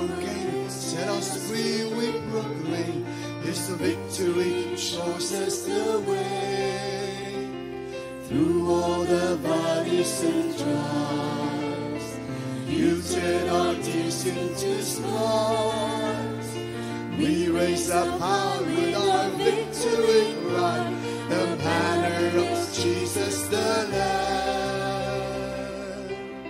overcame, set us free, we proclaim. His victory shows us the way. Through all the valleys and trials, you turn our tears into smiles. We raise up high with our victory cry, the banner of Jesus the Lamb.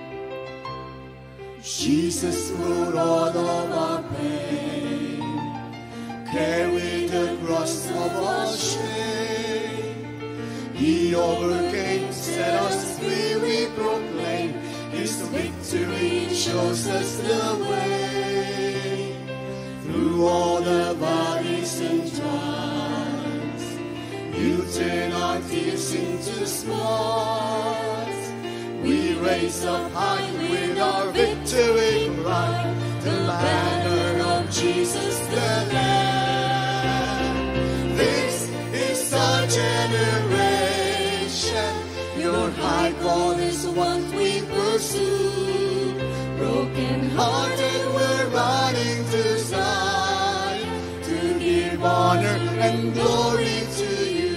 Jesus rode all of our pain, carried the cross of our shame. He overcame, set us free, we proclaim. His victory shows us the way. Through all the valleys and trials, you turn our tears into smiles. We raise up high with our victory cry, the banner of Jesus the Lamb. This is our generation, your high call is what we pursue. Broken hearted we're running to Zion, to give honor and glory to you.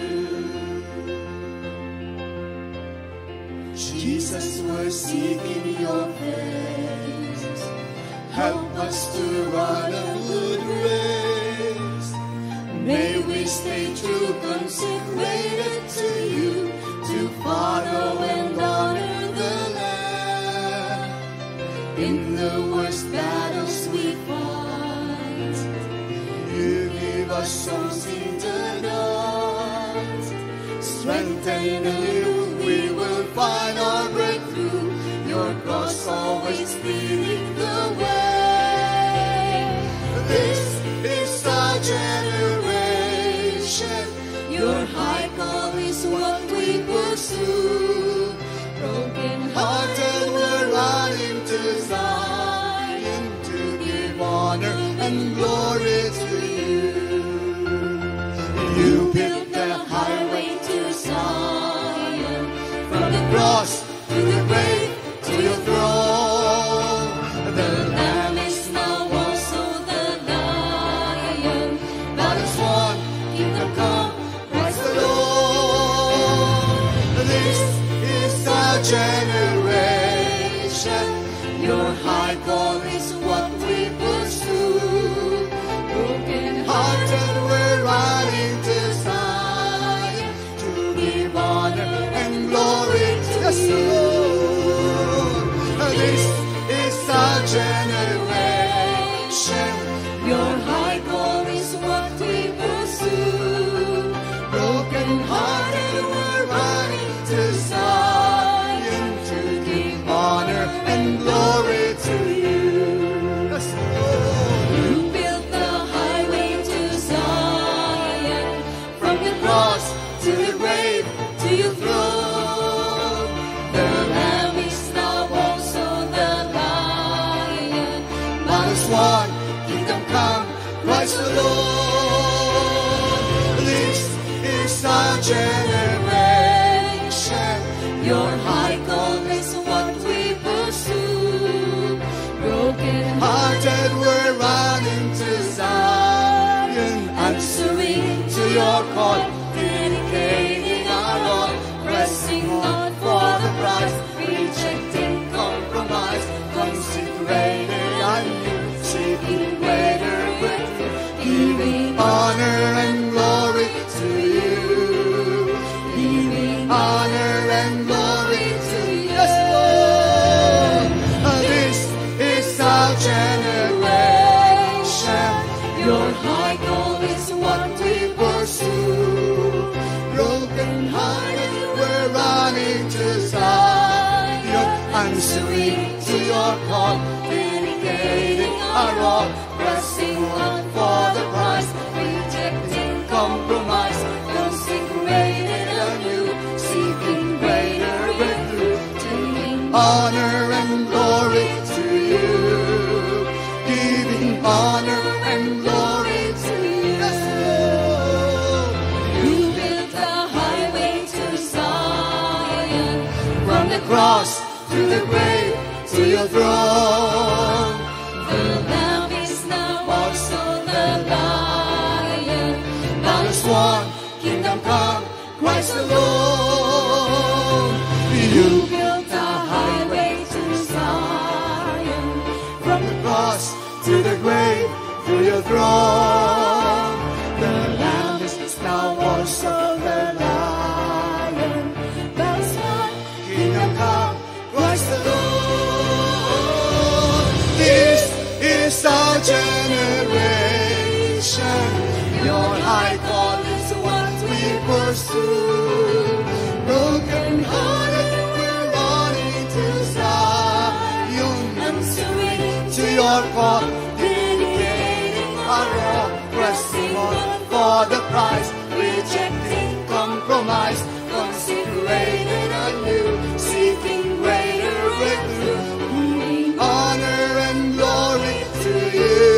Jesus, we're seeking your face. Help us to run a good race. May we stay true, consecrated to you, to follow and honor the Lamb. In the worst battles we fight, you give us songs in the night. Strengthen anew, we will find our breakthrough. Your cross always leading the way. This is our generation, your high call is what we pursue. Broken hearted we're running to Zion, to give honor and glory to you. You built the highway to Zion, from the cross to the grave to your throne. The Lamb is now also the Lion, that is one, kingdom come, Christ the Lord. This is our generation, your high call is what we pursue. Broken hearted we're running to Zion, to give honor and glory to the Lord. This is our generation, your high call is what we pursue. Broken hearted we're running to Zion, to give honor and glory to you. Yes, Lord. You built the highway to Zion, from the cross to the grave to your throne. The Lamb is now also the Lion, that is one, kingdom come, Christ the Lord. This is our generation, your high call is what we pursue. Broken hearted we're running to Zion, answering to your call, dedicating our all, pressing on for the prize, rejecting compromise, consecrated on you, seeking greater breakthrough, giving honor and glory to you, giving honor and glory to you. Yes, Lord. This is our generation, your high call is what we pursue. Broken hearted we're running to Zion, answering to your call, dedicating our all, pressing on for the prize, rejecting compromise, consecrated anew, seeking greater breakthrough, giving honor and glory to you, giving honor and glory to you. Yes, Lord. You built the highway to Zion, from the cross to the grave to your throne. The kingdom come, Christ alone. You built a highway to Zion, from the cross to the grave, through your throne. The Lamb is now also the Lion. Bells high, kingdom come, Christ alone. This is our generation. Your high call is what we pursue. Broken hearted, we're running to Zion, answering to your call, dedicating our all, pressing on for the prize, rejecting compromise, conse-crated anew, seeking greater breakthrough, giving honor and glory to you.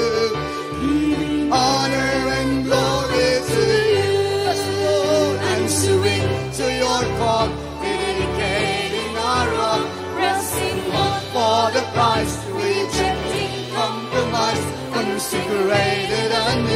Honor and glory to you. Answering to your call, dedicating our all, pressing on for the prize, rejecting compromise, conse-crated anew.